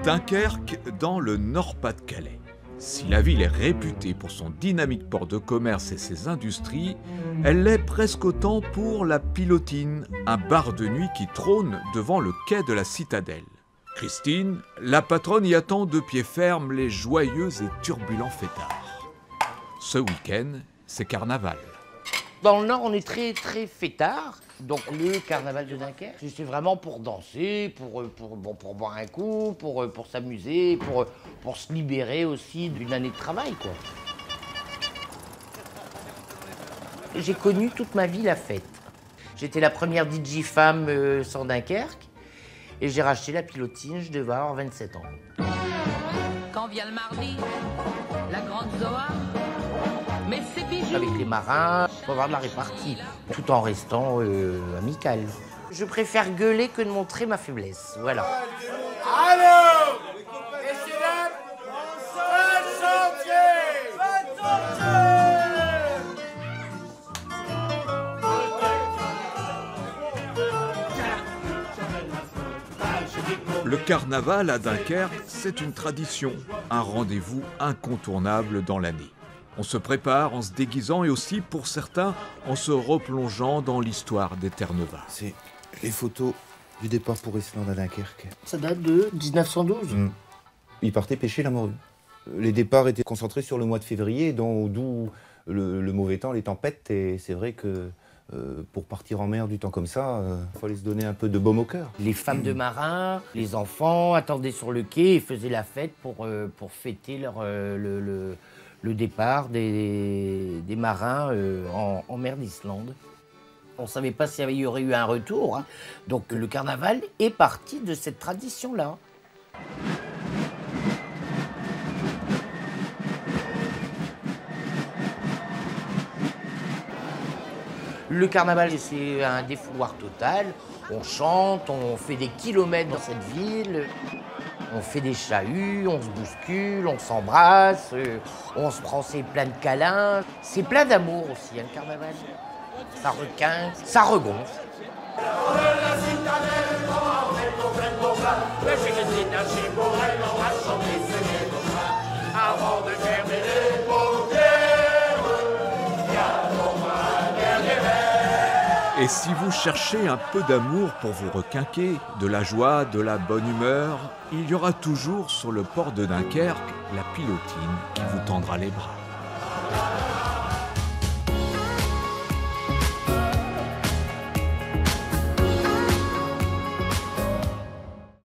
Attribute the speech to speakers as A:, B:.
A: Dunkerque, dans le Nord-Pas-de-Calais. Si la ville est réputée pour son dynamique port de commerce et ses industries, elle l'est presque autant pour la Pilotine, un bar de nuit qui trône devant le quai de la Citadelle. Christine, la patronne, y attend de pied ferme les joyeux et turbulents fêtards. Ce week-end, c'est carnaval.
B: Dans le Nord, on est très fêtard. Donc le carnaval de Dunkerque, c'est vraiment pour danser, pour boire un coup, pour s'amuser, pour se libérer aussi d'une année de travail, quoi. J'ai connu toute ma vie la fête. J'étais la première DJ femme sur Dunkerque et j'ai racheté la Pilotine, je devais avoir 27 ans.
C: Quand vient le mardi, la grande Zoa, mais c'est bijoux.
B: Avec les marins, pour avoir de la répartie, tout en restant amical. Je préfère gueuler que de montrer ma faiblesse, voilà.
D: Alors, messieurs, dames,
A: Le carnaval à Dunkerque, c'est une tradition, un rendez-vous incontournable dans l'année. On se prépare en se déguisant et aussi, pour certains, en se replongeant dans l'histoire des Terre-Neuve.
E: C'est les photos du départ pour Islande à Dunkerque.
B: Ça date de 1912.
E: Ils partaient pêcher la morue. Les départs étaient concentrés sur le mois de février, d'où le mauvais temps, les tempêtes. Et c'est vrai que pour partir en mer du temps comme ça, il fallait se donner un peu de baume au cœur.
B: Les femmes de marins, les enfants attendaient sur le quai et faisaient la fête pour fêter le départ des marins en mer d'Islande. On ne savait pas s'il y aurait eu un retour, hein. Donc le carnaval est parti de cette tradition-là. Le carnaval, c'est un défouloir total. On chante, on fait des kilomètres dans cette ville. On fait des chahuts, on se bouscule, on s'embrasse, on se prend plein de câlins. C'est plein d'amour aussi, hein, le carnaval. Ça requinque, ça regonfle.
A: Et si vous cherchez un peu d'amour pour vous requinquer, de la joie, de la bonne humeur, il y aura toujours sur le port de Dunkerque la Pilotine qui vous tendra les bras.